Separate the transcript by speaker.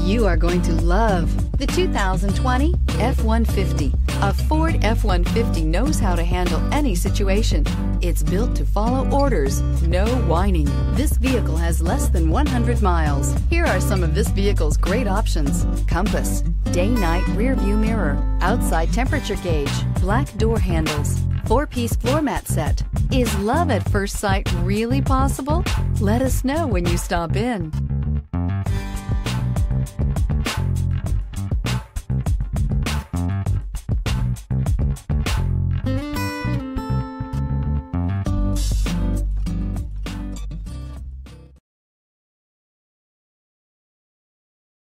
Speaker 1: You are going to love the 2020 F-150. A Ford F-150 knows how to handle any situation. It's built to follow orders, no whining. This vehicle has less than 100 miles. Here are some of this vehicle's great options: compass, day-night rear view mirror, outside temperature gauge, black door handles, 4-piece floor mat set. Is love at first sight really possible? Let us know when you stop in.